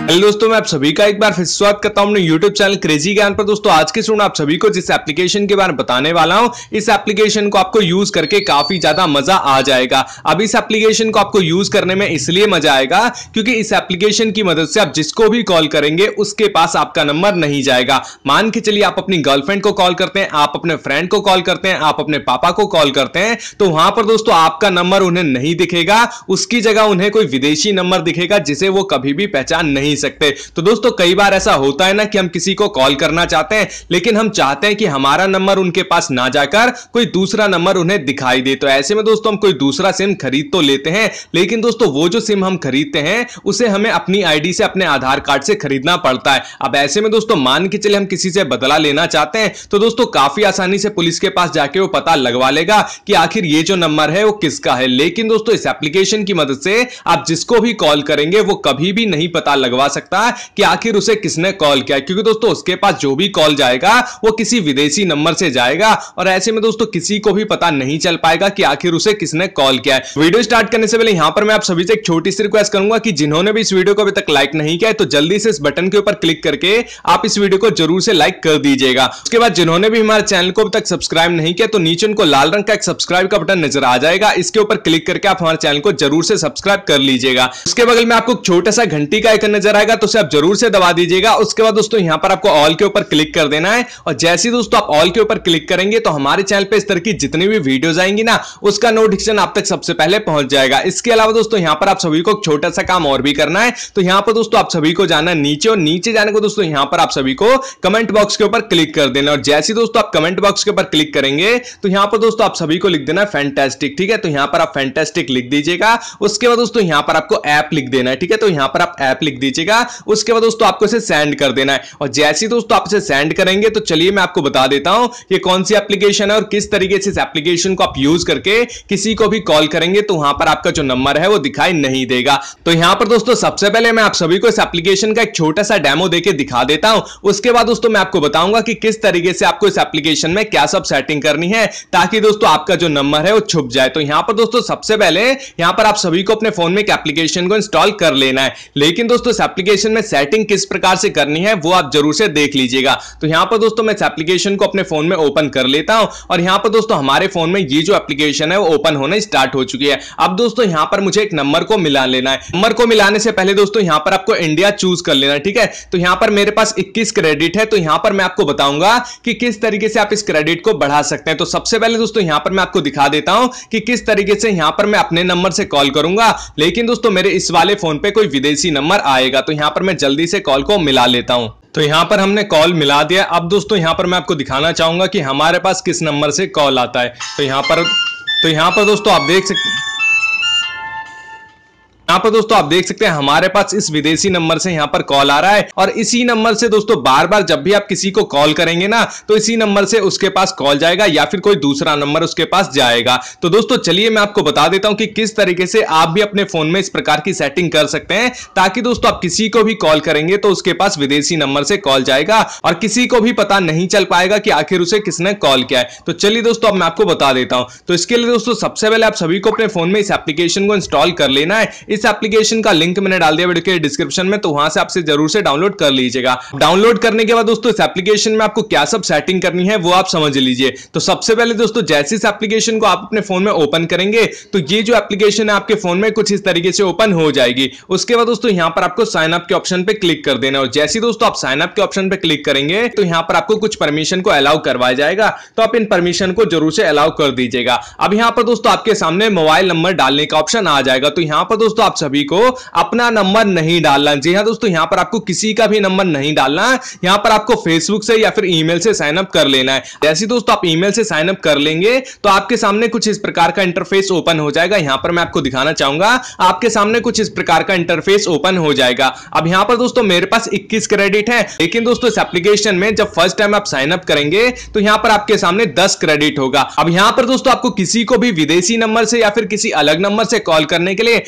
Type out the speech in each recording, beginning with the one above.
Hello दोस्तों, मैं आप सभी का एक बार फिर स्वागत करता हूं अपने YouTube चैनल क्रेजी ज्ञान पर। दोस्तों आज के आप सभी को जिस एप्लीकेशन के बारे में बताने वाला हूं, इस एप्लीकेशन को आपको यूज करके काफी ज्यादा मजा आ जाएगा। अब इस एप्लीकेशन को आपको यूज करने में इसलिए मजा आएगा क्योंकि इस एप्लीकेशन की मदद से आप जिसको भी कॉल करेंगे उसके पास आपका नंबर नहीं जाएगा। मान के चलिए आप अपनी गर्लफ्रेंड को कॉल करते हैं, आप अपने फ्रेंड को कॉल करते हैं, आप अपने पापा को कॉल करते हैं, तो वहां पर दोस्तों आपका नंबर उन्हें नहीं दिखेगा, उसकी जगह उन्हें कोई विदेशी नंबर दिखेगा जिसे वो कभी भी पहचान नहीं सकते। तो दोस्तों कई बार ऐसा होता है ना कि हम किसी को कॉल करना चाहते हैं लेकिन हम चाहते हैं कि हमारा नंबर उनके पास ना जाकर कोई दूसरा नंबर उन्हें दिखाई दे। तो ऐसे में दोस्तों हम कोई दूसरा सिम खरीद तो लेते हैं, लेकिन दोस्तों वो जो सिम हम खरीदते हैं उसे हमें अपनी आईडी से, अपने आधार कार्ड से खरीदना पड़ता है। अब ऐसे में दोस्तों मान के चले हम किसी से बदला लेना चाहते हैं तो दोस्तों काफी आसानी से पुलिस के पास जाके वो पता लगवा लेगा कि आखिर ये जो नंबर है वो किसका है। लेकिन दोस्तों इस एप्लीकेशन की मदद से आप जिसको भी कॉल करेंगे वो कभी भी नहीं पता लगवा सकता कि आखिर उसे किसने कॉल किया, क्योंकि दोस्तों उसके पास जो भी कॉल जाएगा वो किसी विदेशी नंबर से जाएगा और ऐसे में दोस्तों किसी को भी पता नहीं चल पाएगा कि आखिर उसे किसने कॉल किया है। वीडियो स्टार्ट करने से पहले यहां पर मैं आप सभी से एक छोटी सी रिक्वेस्ट करूंगा कि जिन्होंने भी इस वीडियो को अभी तक लाइक नहीं किया है तो जल्दी से इस बटन के ऊपर क्लिक करके आप इस वीडियो को जरूर से लाइक कर दीजिएगा। उसके बाद जिन्होंने भी हमारे चैनल को अभी तक सब्सक्राइब नहीं किया तो नीचे उनको लाल रंग का एक सब्सक्राइब का बटन नजर आ जाएगा, इसके ऊपर क्लिक करके आप हमारे चैनल को जरूर से सब्सक्राइब कर लीजिएगा। उसके बगल में आपको छोटा सा घंटी का आइकन नजर आएगा तो उसे आप जरूर से दबा दीजिएगा। उसके बाद दोस्तों यहां पर आपको ऑल के ऊपर क्लिक कर देना है और जैसे ही दोस्तों आप ऑल के ऊपर क्लिक करेंगे तो हमारे चैनल पे इस तरह की जितनी भी वीडियोस आएंगी ना उसका नोटिफिकेशन आप तक सबसे पहले पहुंच जाएगा। इसके अलावा दोस्तों यहां पर आप सभी को छोटा सा काम और भी करना है, तो यहां पर दोस्तों आप सभी को जाना है नीचे और नीचे जाने को दोस्तों यहां पर आप सभी को कमेंट बॉक्स के ऊपर क्लिक कर देना और जैसे ही दोस्तों आप कमेंट बॉक्स के ऊपर क्लिक करेंगे तो यहां पर दोस्तों आप सभी को लिख देना है फैंटास्टिक। ठीक है, तो यहां पर आप फैंटास्टिक लिख दीजिएगा। उसके बाद दोस्तों यहां पर आपको ऐप लिख देना है। ठीक है, तो यहां पर आप ऐप लिख दीजिएगा। उसके बाद दोस्तों आपको इसे सेंड कर देना है और जैसे ही दोस्तों आप इसे सेंड करेंगे तो चलिए मैं आपको बता देता हूं ये कौन सी एप्लीकेशन है और किस तरीके से इस एप्लीकेशन को आप यूज करके किसी को भी कॉल करेंगे तो वहां पर आपका जो नंबर है वो दिखाई नहीं देगा। तो यहां पर दोस्तों सबसे पहले मैं आप सभी को इस एप्लीकेशन का एक छोटा सा डेमो देके दिखा देता हूं। उसके बाद दोस्तों मैं आपको बताऊंगा कि किस तरीके से आपको इस एप्लीकेशन में क्या सब सेटिंग करनी है ताकि दोस्तों आपका जो नंबर है वो छुप जाए। तो यहां पर दोस्तों सबसे पहले यहां पर आप सभी को अपने फोन में एक एप्लीकेशन को इंस्टॉल कर लेना है, लेकिन दोस्तों इस एप्लीकेशन में सेटिंग किस प्रकार से करनी है वो आप जरूर से देख लीजिएगा। तो यहां पर दोस्तों मैं इस एप्लीकेशन को अपने फोन में ओपन कर लेता हूं और यहां पर दोस्तों हमारे फोन में ये जो एप्लीकेशन है वो ओपन होना स्टार्ट हो चुकी है। अब दोस्तों यहां पर मुझे एक नंबर को मिला लेना है। नंबर को मिलाने से पहले दोस्तों यहां पर आपको इंडिया चूज कर लेना है। ठीक है, तो यहां पर मेरे पास 21 क्रेडिट है, तो यहां पर मैं आपको बताऊंगा कि किस तरीके से आप इस क्रेडिट को बढ़ा सकते हैं। तो सबसे पहले दोस्तों यहां पर मैं आपको दिखा देता हूं कि किस तरीके से यहां पर मैं अपने नंबर से कॉल करूंगा, लेकिन दोस्तों मेरे इस वाले फोन पे कोई विदेशी नंबर आएगा। तो यहां पर मैं जल्दी से कॉल को मिला लेता हूं। तो यहां पर हमने कॉल मिला दिया। अब दोस्तों यहां पर मैं आपको दिखाना चाहूंगा कि हमारे पास किस नंबर से कॉल आता है। तो यहां पर दोस्तों आप देख सकते हैं, यहां पर दोस्तों आप देख सकते हैं हमारे पास इस विदेशी नंबर से यहां पर कॉल आ रहा है और इसी नंबर से दोस्तों बार बार जब भी आप किसी को कॉल करेंगे ना तो इसी नंबर से उसके पास कॉल जाएगा या फिर कोई दूसरा नंबर उसके पास जाएगा। तो दोस्तों चलिए मैं आपको बता देता हूं कि किस तरीके से आप भी अपने फोन में इस प्रकार की सेटिंग कर सकते हैं ताकि दोस्तों आप किसी को भी कॉल करेंगे तो उसके पास विदेशी नंबर से कॉल जाएगा और किसी को भी पता नहीं चल पाएगा कि आखिर उसे किसने कॉल किया है। तो चलिए दोस्तों अब मैं आपको बता देता हूं। तो इसके लिए दोस्तों सबसे पहले आप सभी को अपने फोन में इस एप्लीकेशन को इंस्टॉल कर लेना है। इस एप्लीकेशन का लिंक मैंने डाल दिया वीडियो के डिस्क्रिप्शन में, तो वहां से आपसे जरूर से डाउनलोड कर लीजिएगा। डाउनलोड करने के बाद दोस्तों इस एप्लीकेशन में आपको क्या सब सेटिंग करनी है वो आप समझ लीजिए। तो सबसे पहले दोस्तों जैसे इस एप्लीकेशन को आप अपने फोन में ओपन करेंगे तो ये जो एप्लीकेशन है आपके फोन में कुछ इस तरीके से ओपन हो जाएगी। उसके बाद दोस्तों यहां पर आपको साइन अप के ऑप्शन पे क्लिक कर देना और जैसे दोस्तों आप साइन अप के ऑप्शन पे क्लिक करेंगे तो यहां पर आपको कुछ परमिशन को अलाउ करवाया जाएगा, तो आप इन परमिशन को जरूर से अलाउ कर दीजिएगा। अब यहां पर दोस्तों आपके सामने मोबाइल नंबर डालने का ऑप्शन आ जाएगा। तो यहां पर दोस्तों आप सभी को अपना नंबर नहीं डालना। जी हां दोस्तों, यहां पर आपको किसी का भी नंबर नहीं डालना है। यहां पर आपको फेसबुक से या फिर ईमेल से साइन अप कर लेना है। जैसे दोस्तों आप ईमेल से साइन अप कर लेंगे तो आपके सामने कुछ इस प्रकार का इंटरफेस ओपन हो जाएगा। यहां पर मैं आपको दिखाना चाहूंगा, आपके सामने कुछ इस प्रकार का इंटरफेस ओपन हो जाएगा। अब यहां पर दोस्तों मेरे पास 21 क्रेडिट है, लेकिन दोस्तों इस एप्लीकेशन में जब फर्स्ट टाइम आप साइन अप करेंगे तो यहां पर आपके सामने 10 क्रेडिट होगा। अब यहां पर दोस्तों आपको किसी को भी विदेशी नंबर से या फिर किसी अलग नंबर से कॉल करने के लिए आपके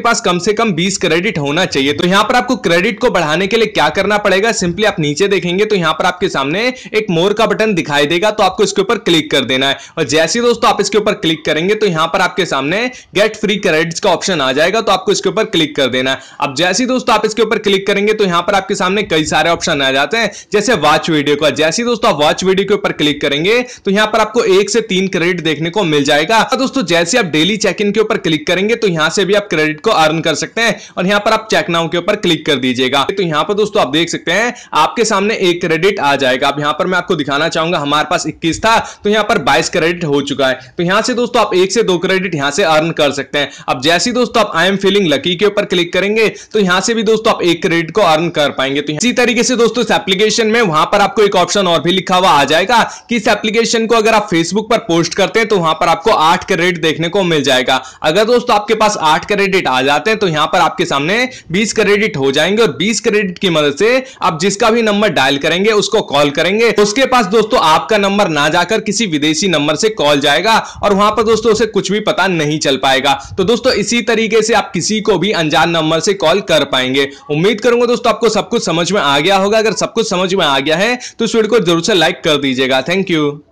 पास कम से कम 20 क्रेडिट होना चाहिए। तो यहाँ पर आपको क्रेडिट को बढ़ाने के लिए क्या करना पड़ेगा, सिंपली आप नीचे देखेंगे तो यहाँ पर आपके सामने एक मोर का बटन दिखाई देगा, तो आपको इसके ऊपर क्लिक कर देना है। और जैसे ही दोस्तों आप इसके ऊपर क्लिक करेंगे तो यहाँ पर आपके सामने गेट फ्री क्रेडिट्स का ऑप्शन आ जाएगा, तो आपको इसके ऊपर क्लिक कर देना है। अब जैसे ही दोस्तों आप इसके ऊपर क्लिक करेंगे तो यहाँ पर आपके सामने कई सारे ऑप्शन आ जाते हैं, जैसे वॉच वीडियो का। जैसे ही दोस्तों आप वॉच वीडियो के ऊपर क्लिक करेंगे तो यहाँ पर आपको 1 से 3 क्रेडिट देखने को मिल जाएगा। दोस्तों जैसे आप डेली चेक इन के ऊपर क्लिक करेंगे तो यहां से भी आप क्रेडिट को अर्न कर सकते हैं, और यहां पर आप चेक नाउ के ऊपर क्लिक कर दीजिएगा। तो यहां पर दोस्तों आप देख सकते हैं आपके सामने 1 क्रेडिट आ जाएगा। अब यहां पर मैं आपको दिखाना चाहूंगा, हमारे पास 21 था तो यहां पर 22 क्रेडिट हो चुका है। तो यहां से दोस्तों आप 1 से 2 क्रेडिट यहां से अर्न कर सकते हैं। अब जैसे ही दोस्तों आप आई एम फीलिंग लकी के ऊपर क्लिक करेंगे तो यहां से भी दोस्तों आप 1 क्रेडिट को अर्न कर पाएंगे। तो इसी तरीके से दोस्तों इस एप्लीकेशन में वहां पर आपको एक ऑप्शन और भी लिखा हुआ आ जाएगा कि इस एप्लीकेशन को अगर आप फेसबुक पर पोस्ट करते हैं तो वहां पर आपको 8 क्रेडिट देखने को मिल जाएगा। अगर दोस्तों आपके पास 8 क्रेडिट आ जाते हैं तो यहां पर आपके सामने 20 क्रेडिट हो जाएंगे, और 20 क्रेडिट की मदद से आप जिसका भी नंबर डायल करेंगे उसको कॉल करेंगे, उसके पास दोस्तों आपका नंबर ना जाकर किसी विदेशी नंबर से कॉल जाएगा, और वहां पर दोस्तों उसे कुछ भी पता नहीं चल पाएगा। तो दोस्तों इसी तरीके से आप किसी को भी अनजान नंबर से कॉल कर पाएंगे। उम्मीद करूंगा दोस्तों आपको सब कुछ समझ में आ गया होगा। अगर सब कुछ समझ में आ गया है तो इस वीडियो को जरूर से लाइक कर दीजिएगा। Thank you.